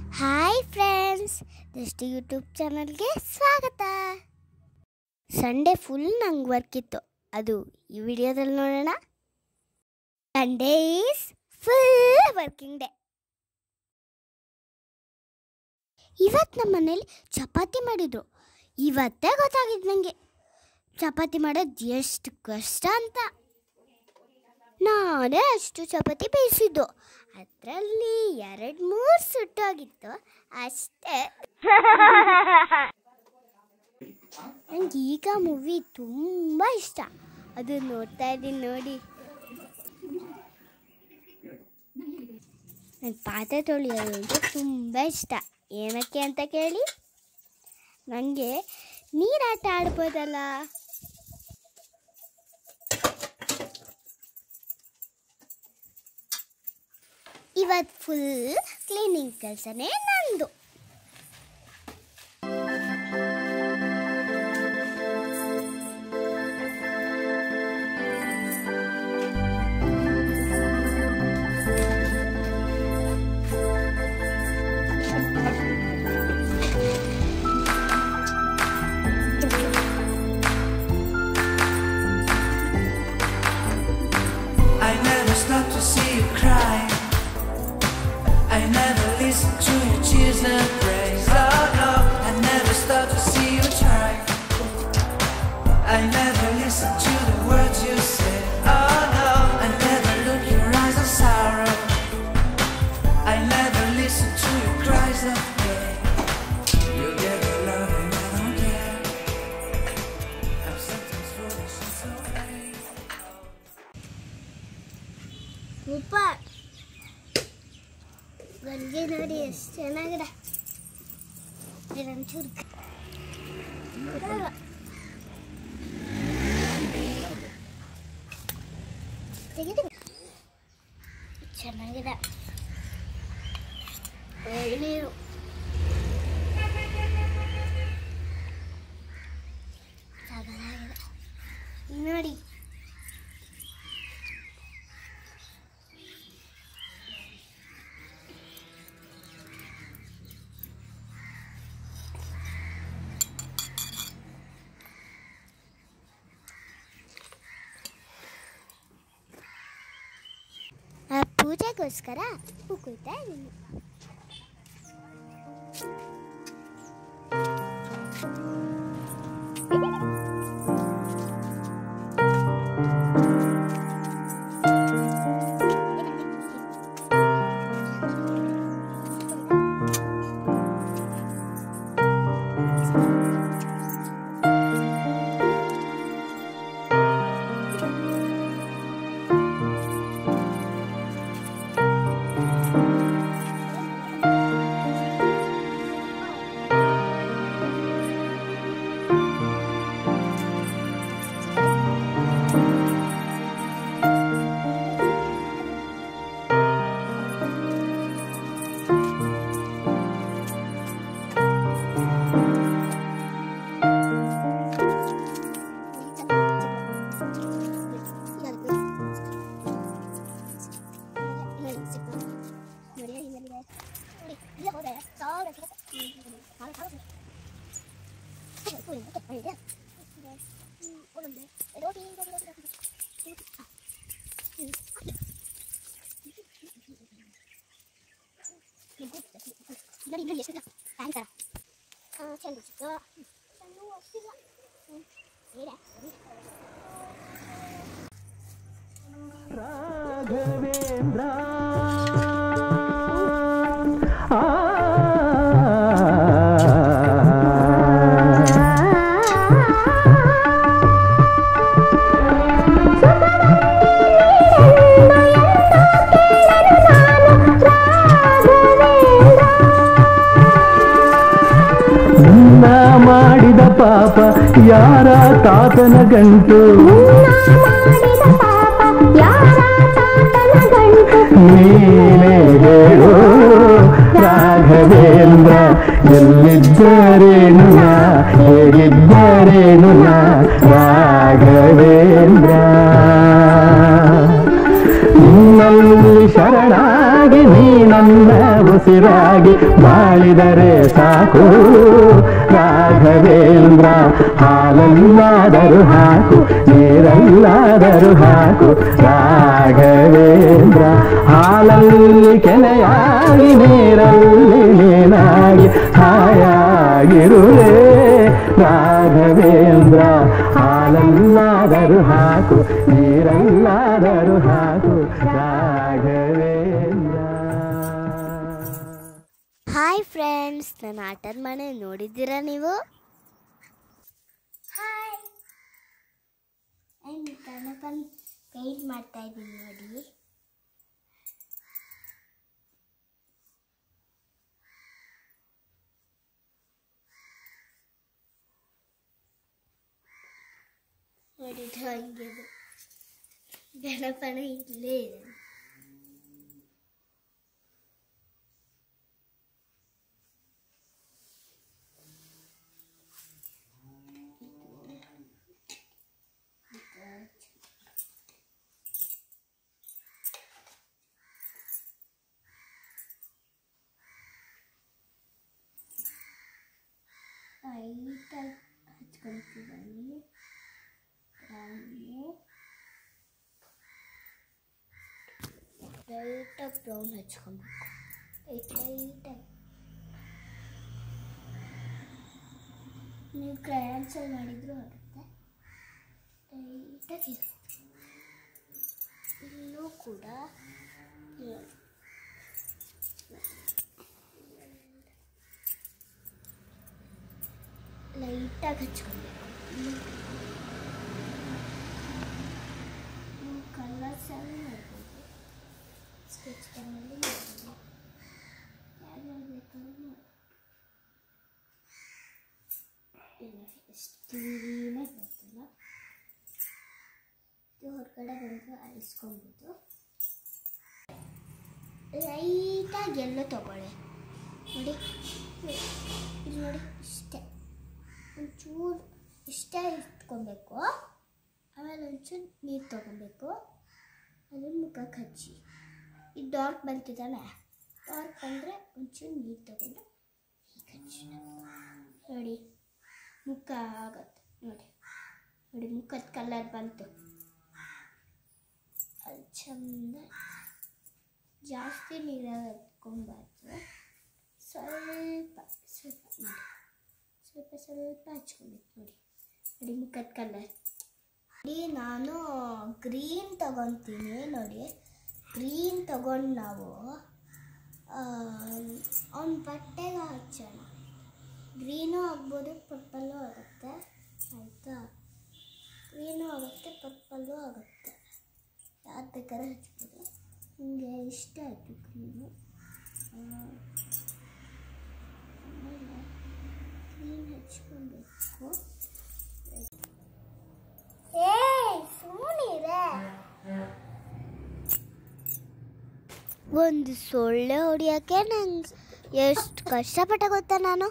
Hi friends, ದೃಷ್ಟಿ YouTube ಚಾನಲ್ಗೆ ಸ್ವಾಗತ. ಸಂಡೇ ಫುಲ್ ನಂಗೆ ವರ್ಕ್ ಇತ್ತು, ಅದು ಈ ವಿಡಿಯೋದಲ್ಲಿ ನೋಡೋಣ. Sunday is full working day. ಇವತ್ತು ನಮ್ಮ ಮನೇಲಿ ಚಪಾತಿ ಮಾಡಿದ್ರು. ಇವತ್ತೇ ಗೊತ್ತಾಗಿದ್ದು ನನಗೆ ಚಪಾತಿ ಮಾಡೋದು ಎಷ್ಟು ಕಷ್ಟ ಅಂತ. ನಾನೇ ಅಷ್ಟು ಚಪಾತಿ ಬೇಯಿಸಿದ್ದು, ಅದರಲ್ಲಿ 2-3 ಸುಟ್ಟೋಗಿತ್ತು ಅಷ್ಟೇ. ನನಗೆ ಈಗ ಮೂವಿ ತುಂಬ ಇಷ್ಟ, ಅದು ನೋಡ್ತಾ ಇದ್ದೀನಿ ನೋಡಿ. ನನಗೆ ಪಾತ್ರೆ ತೊಳೆಯೋದು ಅಂದರೆ ತುಂಬ ಇಷ್ಟ. ಏನಕ್ಕೆ ಅಂತ ಕೇಳಿ, ನನಗೆ ನೀರಾಟ ಆಡ್ಬೋದಲ್ಲ. ಇವತ್ತು ಫುಲ್ ಕ್ಲೀನಿಂಗ್ ಕೆಲಸನೇ ನಂದು. I never stop to see you cry. I never listen to your tears and praise. Oh no, I never stop to see you try. I never listen to the words you say. Oh no, I never look your eyes of sorrow. I never listen to your cries of pain. You get the love and I don't care. I'm sometimes foolish and so vain. Super, ಗಂಜಿ ನೋಡಿ ಎಷ್ಟು ಚೆನ್ನಾಗಿದೆ. ಒಂಚೂರು ತೆಗೆದು ಚೆನ್ನಾಗಿದೆ. ಎಳ್ನೀರು ಚೆನ್ನಾಗಿದೆ ನೋಡಿ. ಪೂಜೆಗೋಸ್ಕರ ಹೂ ಕುಯ್ತಾ ಇದ್ದೀನಿ. ರಾಘವೇಂದ್ರ ಮಾಡಿದ ಪಾಪ ಯಾರ ತಾತನ ಗಂಟು, ನೀನೇ ಹೇಳು ರಾಘವೇಂದ್ರ. ಎಲ್ಲಿದ್ದರೇನು ನಾ, ಹೇಗಿದ್ದರೇನು ನಾ ರಾಘವೇಂದ್ರ. ನಿನ್ನಲ್ಲಿ ಶರಣಾಗಿ ನೀ ನನ್ನ ಹಸಿರಾಗಿ ಬಾಳಿದರೆ ಸಾಕು ರಾಘವೇಂದ್ರ ಹಾಲಲ್ಲಾದರೂ ಹಾಕು ನೀರಲ್ಲಾದರೂ ಹಾಕು ರಾಘವೇಂದ್ರ ಹಾಲಲ್ಲಿ ಕೆನೆಯಾಗಿ ನೀರಲ್ಲಿ ನೀನಾಗಿ ಹಾಯಾಗಿರುವೆ ರಾಘವೇಂದ್ರ ಹಾಲಲ್ಲಾದರೂ ಹಾಕು ನೀರಲ್ಲಾದರೂ ಹಾಕು ರಾಘವೇಂದ್ರ. ಹಾಯ್ ಫ್ರೆಂಡ್ಸ್, ನನ್ನ ಆಟದ ಮನೆ ನೋಡಿದ್ದೀರಾ ನೀವು? ಹಾಯ್, ಗಣಪನ್ ಪೇಂಟ್ ಮಾಡ್ತಾ ಇದ್ದೀನಿ ನೋಡಿ. ನೋಡಿ ಹಂಗೆ ಗಣಪನ ಇಲ್ಲೇ ಇದೆ. ಲೈಟಾಗಿ ಹಚ್ಕೊಳ್ತಿದ್ದೀನಿ. ಲೈಟಾಗಿ ಬ್ರೌನ್ ಹಚ್ಕೊಬೇಕು. ಲೈಟಾಗಿ ನೀವು ಕ್ರಯಾನ್ಸಲ್ಲಿ ಮಾಡಿದ್ರು ಆಗುತ್ತೆ. ಲೈಟಾಗಿ ಇಲ್ಲೂ ಕೂಡ ಲೈಟಾಗಿ ಹಚ್ಕೊಬೇಕು. ನೀವು ಕಲರ್ಸ್ ಎಲ್ಲ ಮಾಡ್ಬೋದು, ಸ್ಕೆಚ್ ಪೆನ್ನಲ್ಲಿ ಮಾಡ್ಬೋದು, ಯಾವ್ಯಾವ ಬೇಕಾದ್ರೂ ಮಾಡ್ಬೋದು. ಎಷ್ಟು ಕ್ಲೀನಾಗಿ ಬರ್ತಲ್ಲ, ಇದು ಹೊರಗಡೆ ಬಂದು ಅಳಿಸ್ಕೊಂಡ್ಬಿಟ್ಟು ಲೈಟಾಗಿ ಎಲ್ಲೋ ತಗೊಳ್ಳಿ. ನೋಡಿ ಇಲ್ಲಿ ನೋಡಿ, ಇಷ್ಟೇ ಒಂಚೂರು ಇಷ್ಟೇ ಇಟ್ಕೊಬೇಕು. ಆಮೇಲೆ ಒಂಚೂರು ನೀರು ತೊಗೊಬೇಕು, ಅದನ್ನು ಮುಖಕ್ಕೆ ಹಚ್ಚಿ. ಇದು ಡಾರ್ಕ್ ಬಂತಿದ್ದಾನೆ, ಡಾರ್ಕ್ ಬಂದರೆ ಒಂಚೂರು ನೀರು ತೊಗೊಂಡು ಹೀಗೆ ಹಚ್ಚಿ. ನೋಡಿ ಮುಖ ಆಗುತ್ತೆ. ನೋಡಿ ನೋಡಿ ಮುಖದ ಕಲರ್ ಬಂತು. ಅದು ಚಂದ. ಜಾಸ್ತಿ ನೀರಾಗಿ ಹಚ್ಕೊಬಾರ್ದು, ಸ್ವಲ್ಪ ಸ್ವಲ್ಪ ನೋಡಿ, ಸ್ವಲ್ಪ ಸ್ವಲ್ಪ ಹಚ್ಕೊಬೇಕು. ನೋಡಿ ನೋಡಿ ಮುಖದ ಕಲರ್. ನೋಡಿ ನಾನು ಗ್ರೀನ್ ತಗೊತೀನಿ. ನೋಡಿ ಗ್ರೀನ್ ತಗೊಂಡು ನಾವು ಅವನ ಬಟ್ಟೆಗೆ ಹಚ್ಚೋಣ. ಗ್ರೀನು ಆಗ್ಬೋದು, ಪರ್ಪಲ್ಲು ಆಗುತ್ತೆ. ಆಯಿತಾ? ಗ್ರೀನು ಆಗುತ್ತೆ, ಪರ್ಪಲ್ಲು ಆಗುತ್ತೆ. ಯಾವ್ದು ಬೇಕಾದ್ರೆ ಹಚ್ಬೋದು. ನಿಮಗೆ ಇಷ್ಟ ಆಯಿತು ಗ್ರೀನು. ಆಮೇಲೆ ಗ್ರೀನ್ ಹಚ್ಕೊಬೇಕು. ಒಂದು ಸೊಳ್ಳೆ ಹೊಡಿಯೋಕ್ಕೆ ನಂಗೆ ಎಷ್ಟು ಕಷ್ಟಪಟ್ಟ ಗೊತ್ತಾ ನಾನು.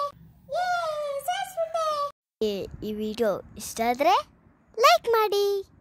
ಈ ವಿಡಿಯೋ ಇಷ್ಟ ಆದರೆ ಲೈಕ್ ಮಾಡಿ.